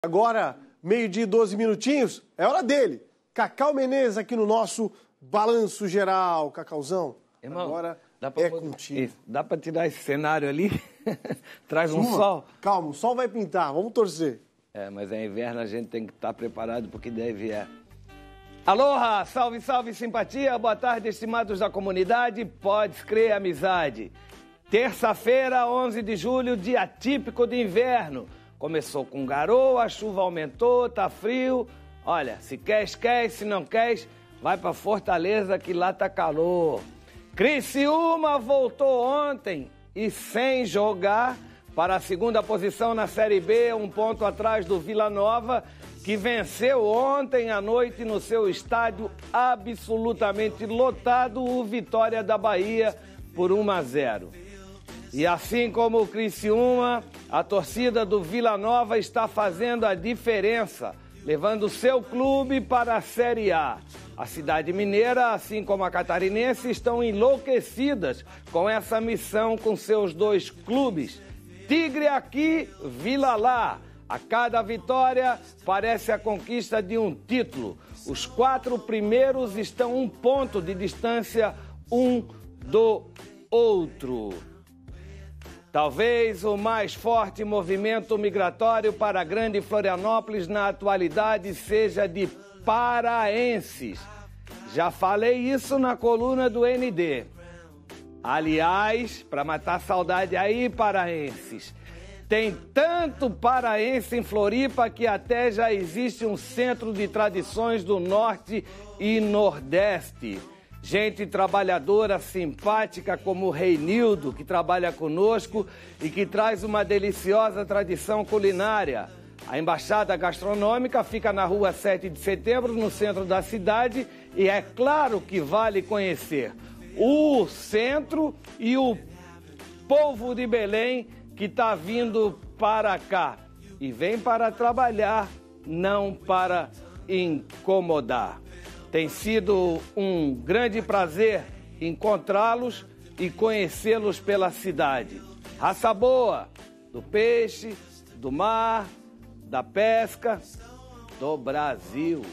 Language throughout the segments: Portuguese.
Agora, meio-dia e 12 minutinhos, é hora dele. Cacau Menezes aqui no nosso Balanço Geral. Cacauzão, irmão, agora contigo. Isso, dá pra tirar esse cenário ali? Traz um sol. Calma, o sol vai pintar, vamos torcer. É, mas é inverno, a gente tem que estar preparado porque deve é. Aloha, salve, salve, simpatia, boa tarde, estimados da comunidade, pode crer, amizade. Terça-feira, 11 de julho, dia típico de inverno. Começou com garoa, a chuva aumentou, tá frio. Olha, se queres, queres, se não queres, vai pra Fortaleza que lá tá calor. Criciúma voltou ontem e sem jogar para a segunda posição na Série B, um ponto atrás do Vila Nova, que venceu ontem à noite no seu estádio absolutamente lotado, o Vitória da Bahia, por 1-0. E assim como o Criciúma, a torcida do Vila Nova está fazendo a diferença, levando o seu clube para a Série A. A cidade mineira, assim como a catarinense, estão enlouquecidas com essa missão com seus dois clubes. Tigre aqui, Vila lá. A cada vitória parece a conquista de um título. Os 4 primeiros estão 1 ponto de distância um do outro. Talvez o mais forte movimento migratório para a Grande Florianópolis na atualidade seja de paraenses. Já falei isso na coluna do ND. Aliás, para matar saudade aí, paraenses, tem tanto paraense em Floripa que até já existe um centro de tradições do Norte e Nordeste. Gente trabalhadora, simpática como o Reinildo, que trabalha conosco e que traz uma deliciosa tradição culinária. A Embaixada Gastronômica fica na rua 7 de setembro, no centro da cidade, e é claro que vale conhecer o centro e o povo de Belém que está vindo para cá. E vem para trabalhar, não para incomodar. Tem sido um grande prazer encontrá-los e conhecê-los pela cidade. Raça boa, do peixe, do mar, da pesca, do Brasil.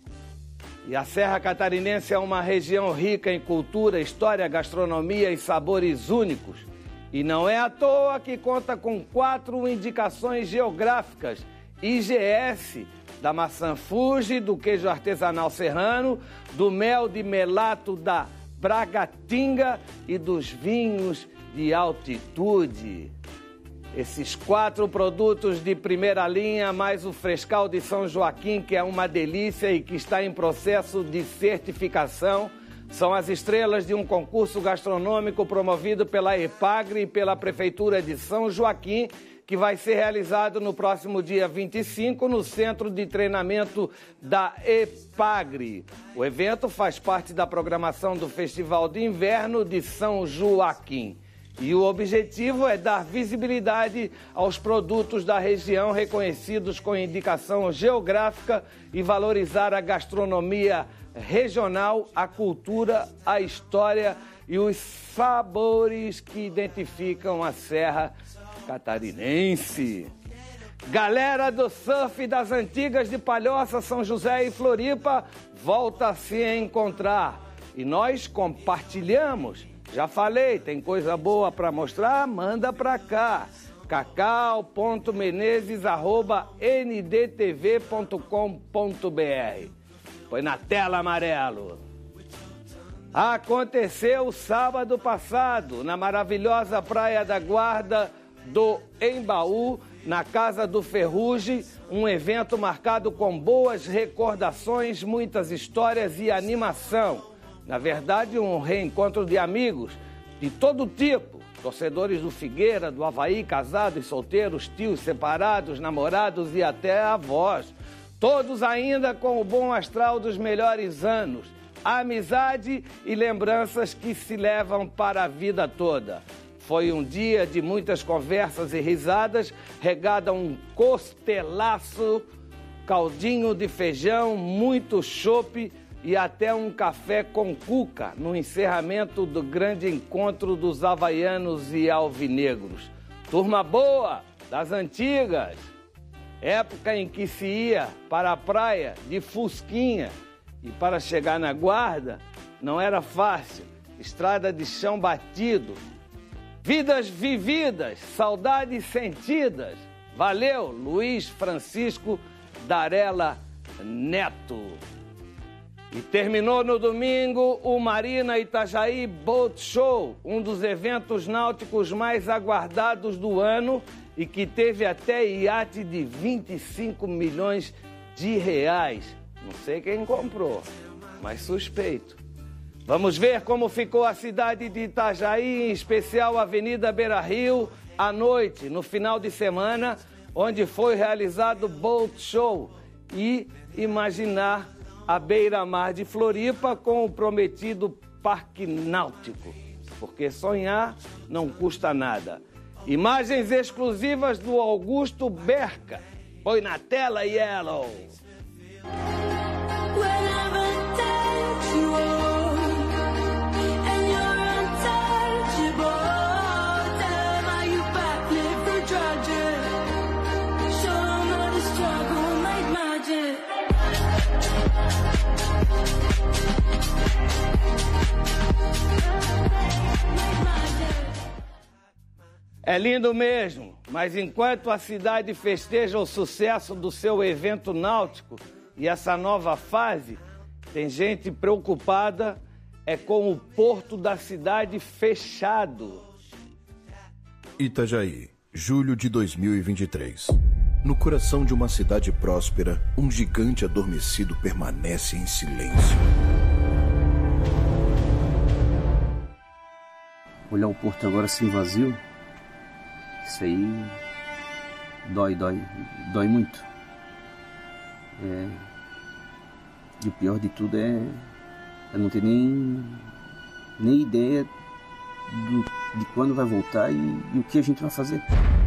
E a Serra Catarinense é uma região rica em cultura, história, gastronomia e sabores únicos. E não é à toa que conta com 4 indicações geográficas, IGS, da maçã Fuji, do queijo artesanal serrano, do mel de melato da Bragatinga e dos vinhos de altitude. Esses 4 produtos de primeira linha, mais o Frescal de São Joaquim, que é uma delícia e que está em processo de certificação, são as estrelas de um concurso gastronômico promovido pela EPAGRE e pela Prefeitura de São Joaquim, que vai ser realizado no próximo dia 25 no Centro de Treinamento da EPAGRE. O evento faz parte da programação do Festival de Inverno de São Joaquim. E o objetivo é dar visibilidade aos produtos da região reconhecidos com indicação geográfica e valorizar a gastronomia regional, a cultura, a história e os sabores que identificam a Serra Catarinense. Galera do surf das antigas de Palhoça, São José e Floripa, volta a se encontrar. E nós compartilhamos. Já falei, tem coisa boa para mostrar? Manda para cá. cacau.menezes@ndtv.com.br. Põe na tela, amarelo. Aconteceu sábado passado, na maravilhosa Praia da Guarda do Embaú, na Casa do Ferrugem, um evento marcado com boas recordações, muitas histórias e animação. Na verdade, um reencontro de amigos de todo tipo, torcedores do Figueira, do Avaí, casados, solteiros, tios, separados, namorados e até avós. Todos ainda com o bom astral dos melhores anos, amizade e lembranças que se levam para a vida toda. Foi um dia de muitas conversas e risadas, regado a um costelaço, caldinho de feijão, muito chope e até um café com cuca no encerramento do grande encontro dos havaianos e alvinegros. Turma boa, das antigas. época em que se ia para a praia de Fusquinha e para chegar na Guarda não era fácil, estrada de chão batido, vidas vividas, saudades sentidas. Valeu, Luiz Francisco Darella Neto. E terminou no domingo o Marina Itajaí Boat Show, um dos eventos náuticos mais aguardados do ano e que teve até iate de 25 milhões de reais. Não sei quem comprou, mas suspeito. Vamos ver como ficou a cidade de Itajaí, em especial a Avenida Beira-Rio, à noite, no final de semana, onde foi realizado o Boat Show, e imaginar a beira-mar de Floripa com o prometido Parque Náutico, porque sonhar não custa nada. Imagens exclusivas do Augusto Berca. Põe na tela, Yellow. É lindo mesmo, mas enquanto a cidade festeja o sucesso do seu evento náutico e essa nova fase, tem gente preocupada com o porto da cidade fechado. Itajaí, julho de 2023. No coração de uma cidade próspera, um gigante adormecido permanece em silêncio. Olhar o porto agora assim vazio, isso aí dói muito. E o pior de tudo é não ter nem ideia de quando vai voltar e o que a gente vai fazer.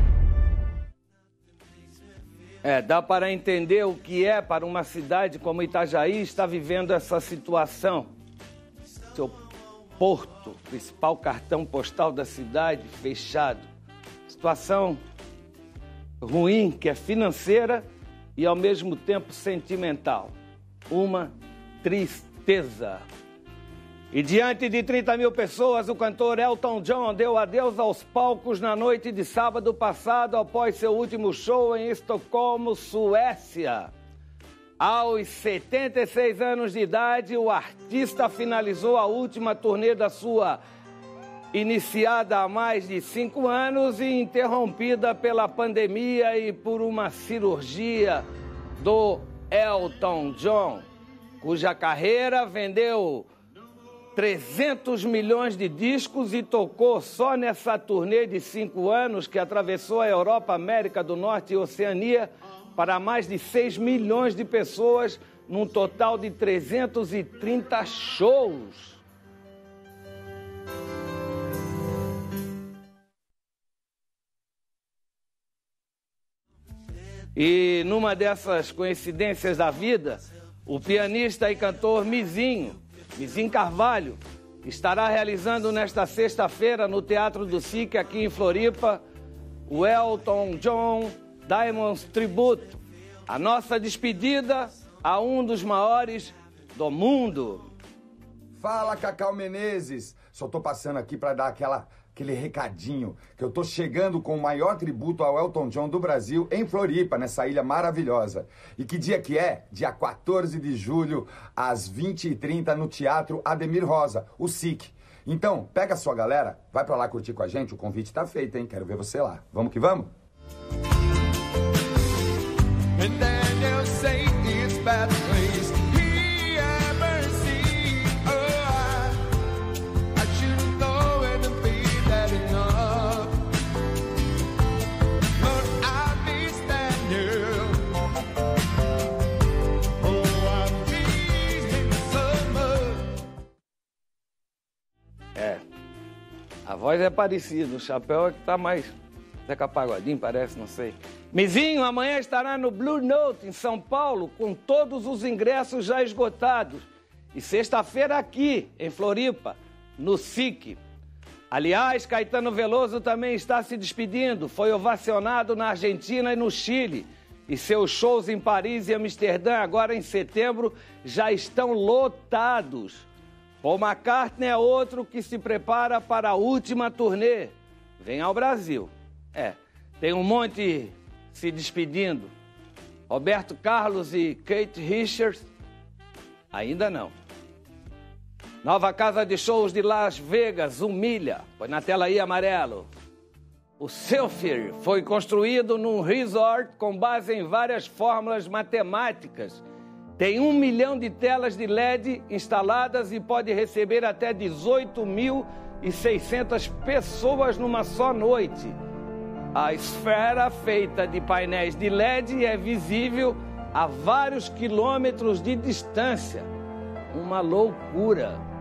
Dá para entender o que é para uma cidade como Itajaí estar vivendo essa situação. Seu porto, principal cartão postal da cidade, fechado. Situação ruim, que é financeira e ao mesmo tempo sentimental. Uma tristeza. E diante de 30 mil pessoas, o cantor Elton John deu adeus aos palcos na noite de sábado passado, após seu último show em Estocolmo, Suécia. Aos 76 anos de idade, o artista finalizou a última turnê da sua iniciada há mais de 5 anos e interrompida pela pandemia e por uma cirurgia do Elton John, cuja carreira vendeu 300 milhões de discos e tocou só nessa turnê de 5 anos que atravessou a Europa, América do Norte e Oceania para mais de 6 milhões de pessoas, num total de 330 shows. E numa dessas coincidências da vida, o pianista e cantor Mizinho Carvalho estará realizando nesta sexta-feira no Teatro do SIC, aqui em Floripa, o Elton John Diamonds Tributo, a nossa despedida a um dos maiores do mundo. Fala, Cacau Menezes! Só tô passando aqui para dar aquele recadinho, que eu tô chegando com o maior tributo ao Elton John do Brasil em Floripa, nessa ilha maravilhosa. E que dia que é? Dia 14 de julho, às 20h30, no Teatro Ademir Rosa, o SIC. Então, pega a sua galera, vai pra lá curtir com a gente, o convite tá feito, hein? Quero ver você lá. Vamos que vamos? And then they'll say it's bad place he ever seen. I shouldn't go and be that enough. But I'll be standing. Oh, I'll be in summer. A voz é parecida, o chapéu é que tá mais... Zeca Pagodinho parece, não sei. Mizinho amanhã estará no Blue Note, em São Paulo, com todos os ingressos já esgotados. E sexta-feira aqui, em Floripa, no SIC. Aliás, Caetano Veloso também está se despedindo. Foi ovacionado na Argentina e no Chile. E seus shows em Paris e Amsterdã, agora em setembro, já estão lotados. Paul McCartney é outro que se prepara para a última turnê. Vem ao Brasil. Tem um monte se despedindo. Roberto Carlos e Keith Richards, ainda não. Nova casa de shows de Las Vegas humilha. Põe na tela aí, amarelo. O Sphere foi construído num resort com base em várias fórmulas matemáticas. Tem 1 milhão de telas de LED instaladas e pode receber até 18.600 pessoas numa só noite. A esfera, feita de painéis de LED, é visível a vários quilômetros de distância. Uma loucura.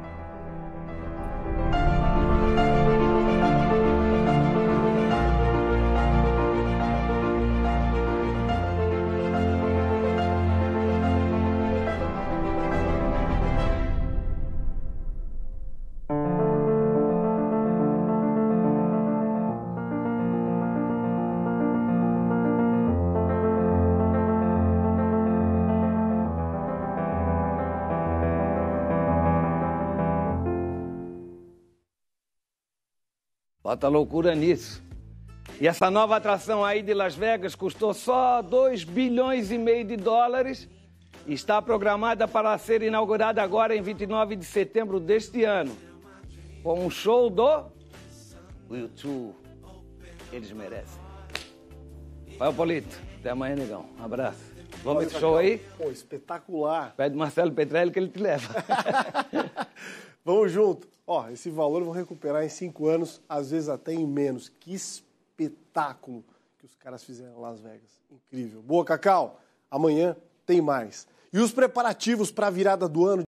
Bota loucura nisso. E essa nova atração aí de Las Vegas custou só 2,5 bilhões de dólares e está programada para ser inaugurada agora em 29 de setembro deste ano, com um show do U2. Eles merecem. Vai, Polito. Até amanhã, negão. Um abraço. Vamos esse show aí? Pô, espetacular. Pede Marcelo Petrelli que ele te leva. Vamos junto. Esse valor eu vou recuperar em 5 anos, às vezes até em menos. Que espetáculo que os caras fizeram em Las Vegas. Incrível. Boa, Cacau. Amanhã tem mais. E os preparativos para a virada do ano